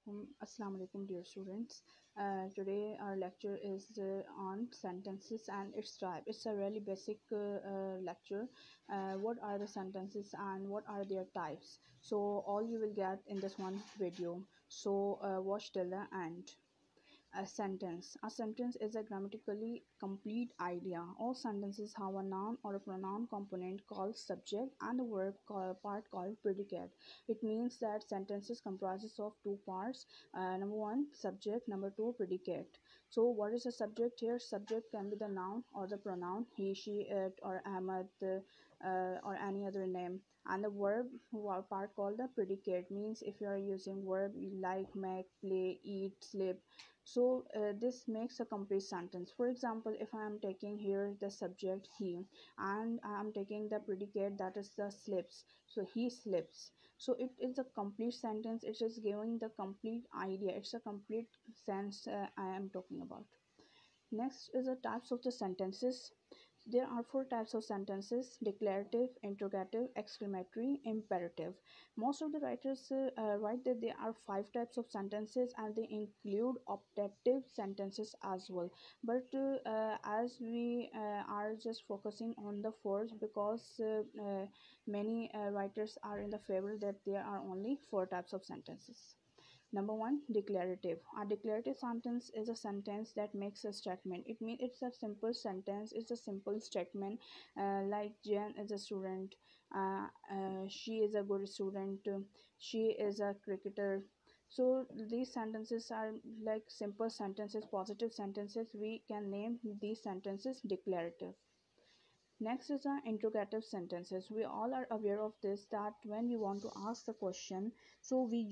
Assalamu alaikum, dear students. Today our lecture is on sentences and its type. It's a really basic lecture. What are the sentences and what are their types? So all you will get in this one video. So watch till the end. A sentence. A sentence is a grammatically complete idea. All sentences have a noun or a pronoun component called subject and a part called predicate. It means that sentences comprises of two parts. Number one, subject. Number two, predicate. So what is a subject here? Subject can be the noun or the pronoun he, she, it, or Ahmad, or any other name. And the part called the predicate means if you are using verb like make, play, eat, sleep, so this makes a complete sentence. For example, if I am taking here the subject he and I am taking the predicate that is the slips, so he slips, so it is a complete sentence. It is giving the complete idea. It's a complete sense I am talking about. Next is the types of the sentences. There are four types of sentences: declarative, interrogative, exclamatory, imperative. Most of the writers write that there are five types of sentences and they include optative sentences as well. But as we are just focusing on the fourth because many writers are in the favor that there are only four types of sentences. Number one, declarative. A declarative sentence is a sentence that makes a statement. It means it's a simple sentence. It's a simple statement, like Jen is a student. She is a good student. She is a cricketer. So these sentences are like simple sentences, positive sentences. We can name these sentences declarative. Next is the interrogative sentences. We all are aware of this, that when we want to ask the question, so we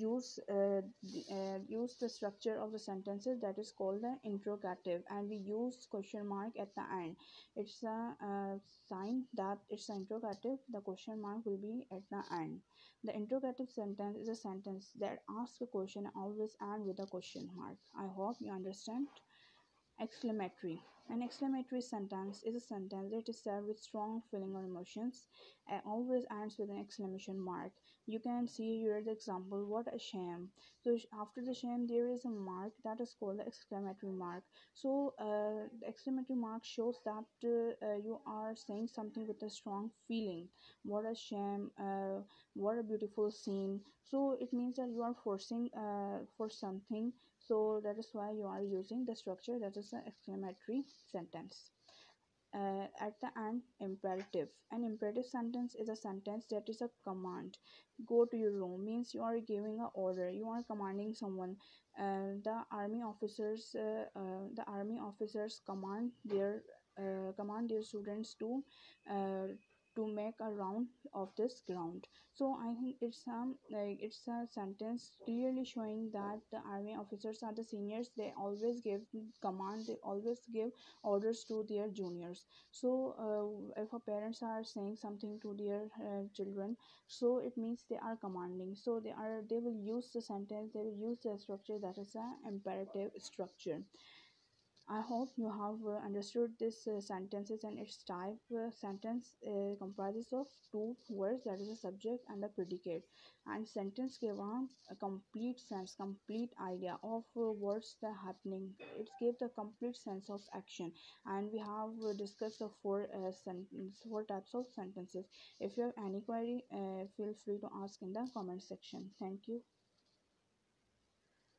use the structure of the sentences that is called the interrogative, and we use question mark at the end. It's a sign that it's an interrogative. The question mark will be at the end. The interrogative sentence is a sentence that asks a question and always end with a question mark. I hope you understand. Exclamatory. An exclamatory sentence is a sentence that is said with strong feeling or emotions and always ends with an exclamation mark. You can see here the example, what a shame. So after the shame there is a mark that is called the exclamatory mark. So the exclamatory mark shows that you are saying something with a strong feeling. What a shame, what a beautiful scene. So it means that you are forcing for something, so that is why you are using the structure that is an exclamatory sentence. At the end, imperative. An imperative sentence is a sentence that is a command. Go to your room means you are giving an order. You are commanding someone. The army officers command their students uh, to make a round of this ground. So I think it's a sentence clearly showing that the army officers are the seniors. They always give command. They always give orders to their juniors. So if our parents are saying something to their children, so it means they are commanding. So they will use the sentence. They will use the structure that is a imperative structure. I hope you have understood this sentences and its type. Sentence comprises of two words, that is a subject and a predicate, and sentence give a complete sense, complete idea of what's the happening. It gives the complete sense of action, and we have discussed the four types of sentences. If you have any query, feel free to ask in the comment section. Thank you.